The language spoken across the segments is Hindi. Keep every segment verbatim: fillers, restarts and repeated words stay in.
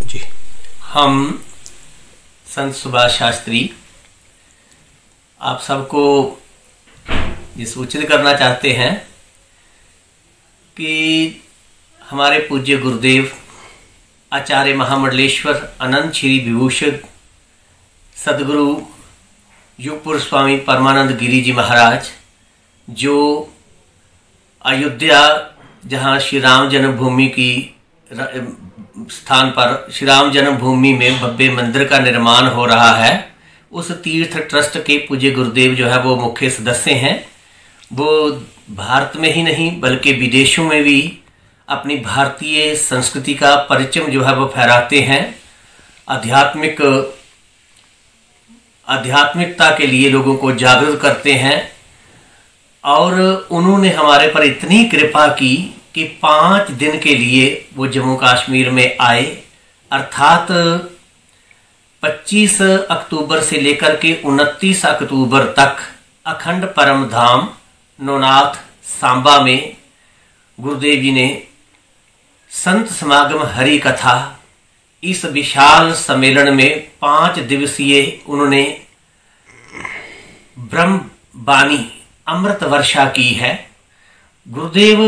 जी। हम संत सुभाष शास्त्री आप सबको ये सूचित करना चाहते हैं कि हमारे पूज्य गुरुदेव आचार्य महामंडलेश्वर अनंत श्री विभूषण सदगुरु युगपुर स्वामी परमानंद गिरी जी महाराज, जो अयोध्या जहाँ श्री राम जन्मभूमि की स्थान पर श्री राम जन्मभूमि में भव्य मंदिर का निर्माण हो रहा है, उस तीर्थ ट्रस्ट के पूज्य गुरुदेव जो है वो मुख्य सदस्य हैं। वो भारत में ही नहीं बल्कि विदेशों में भी अपनी भारतीय संस्कृति का परिचय जो है वो फहराते हैं। आध्यात्मिक आध्यात्मिकता के लिए लोगों को जागरूक करते हैं और उन्होंने हमारे पर इतनी कृपा की कि पाँच दिन के लिए वो जम्मू कश्मीर में आए, अर्थात पच्चीस अक्टूबर से लेकर के उनतीस अक्टूबर तक अखंड परम धाम नौनाथ सांबा में गुरुदेव जी ने संत समागम हरि कथा इस विशाल सम्मेलन में पांच दिवसीय उन्होंने ब्रह्म बानी अमृत वर्षा की है। गुरुदेव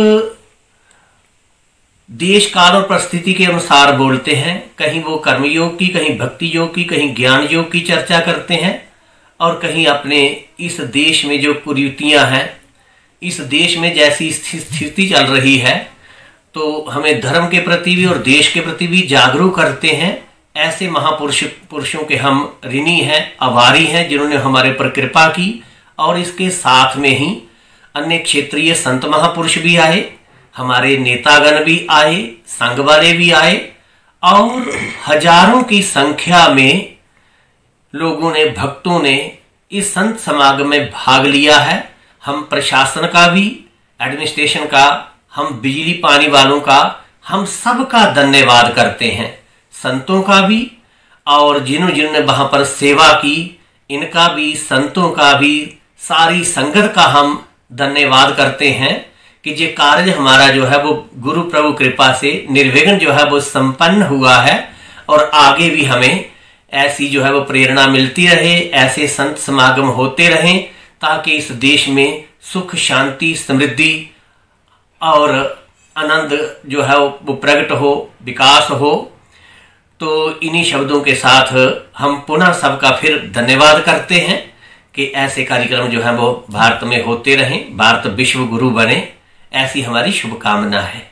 देश काल और परिस्थिति के अनुसार बोलते हैं, कहीं वो कर्मयोग की, कहीं भक्ति योग की, कहीं ज्ञान योग की चर्चा करते हैं और कहीं अपने इस देश में जो कुरीतियां हैं, इस देश में जैसी स्थिति चल रही है तो हमें धर्म के प्रति भी और देश के प्रति भी जागरूक करते हैं। ऐसे महापुरुष पुरुषों के हम ऋणी हैं, आभारी हैं जिन्होंने हमारे पर कृपा की। और इसके साथ में ही अन्य क्षेत्रीय संत महापुरुष भी आए, हमारे नेतागण भी आए, संघ वाले भी आए और हजारों की संख्या में लोगों ने, भक्तों ने इस संत समागम में भाग लिया है। हम प्रशासन का भी, एडमिनिस्ट्रेशन का, हम बिजली पानी वालों का, हम सब का धन्यवाद करते हैं। संतों का भी और जिन्होंने जिन्होंने वहां पर सेवा की, इनका भी, संतों का भी, सारी संगत का हम धन्यवाद करते हैं कि ये कार्य हमारा जो है वो गुरु प्रभु कृपा से निर्विघ्न जो है वो संपन्न हुआ है और आगे भी हमें ऐसी जो है वो प्रेरणा मिलती रहे, ऐसे संत समागम होते रहें ताकि इस देश में सुख, शांति, समृद्धि और आनंद जो है वो प्रकट हो, विकास हो। तो इन्हीं शब्दों के साथ हम पुनः सबका फिर धन्यवाद करते हैं कि ऐसे कार्यक्रम जो है वो भारत में होते रहें, भारत विश्व गुरु बने, ऐसी हमारी शुभकामना है।